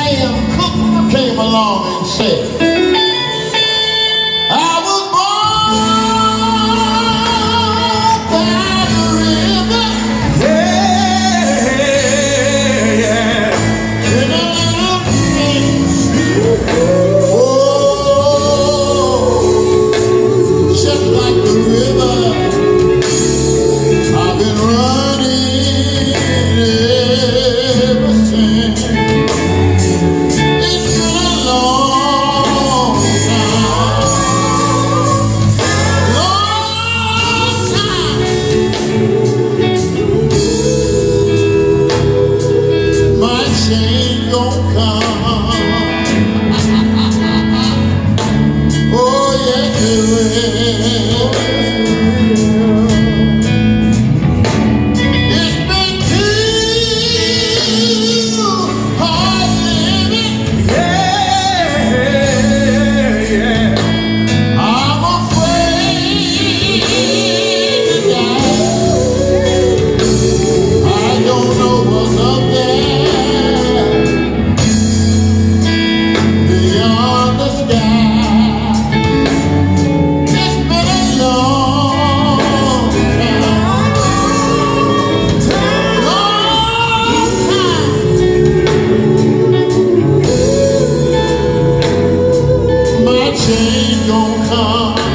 Sam Cooke came along and said, I was born by the river, in a little place. Oh, just like the river, I've been running ever since. It's been a long time. My change gon' come. Oh yes it will. It's been too hard living. I'm afraid to die. I don't know what's up there beyond the sky. It's been a long time. My change gon' come.